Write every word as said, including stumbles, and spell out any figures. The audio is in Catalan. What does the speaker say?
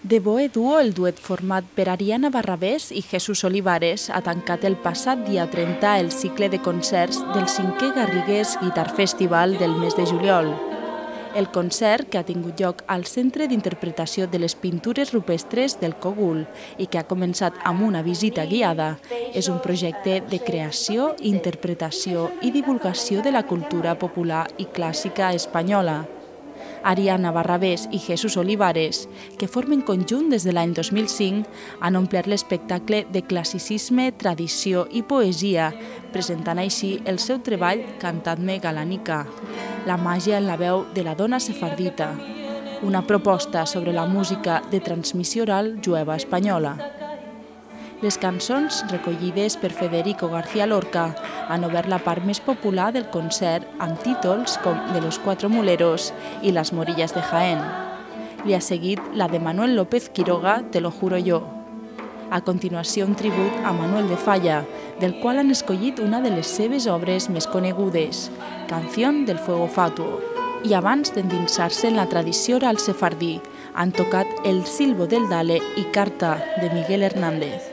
De Boe Duo, el duet format per Ariana Barrabés i Jesús Olivares, ha tancat el passat dia trenta el cicle de concerts del cinquè Garrigues Guitar Festival del mes de juliol. El concert, que ha tingut lloc al Centre d'Interpretació de les Pintures Rupestres del Cogul i que ha començat amb una visita guiada, és un projecte de creació, interpretació i divulgació de la cultura popular i clàssica espanyola. Ariana Barrabés i Jesús Olivares, que formen conjunt des de l'any dos mil cinc, han omplert l'espectacle de classicisme, tradició i poesia, presentant així el seu treball Cantadme Galanica, la màgia en la veu de la dona sefardita, una proposta sobre la música de transmissió oral jueva espanyola. Les cançons, recollides per Federico García Lorca, han obert la part més popular del concert amb títols com De los Cuatro Muleros i Las Morillas de Jaén. Li ha seguit la de Manuel López Quiroga, Te lo juro yo. A continuació, un tribut a Manuel de Falla, del qual han escollit una de les seves obres més conegudes, Canción del Fuego Fatuo. I abans d'endinsar-se en la tradició oral sefardí, han tocat El Silbo del Dale i Carta, de Miguel Hernández.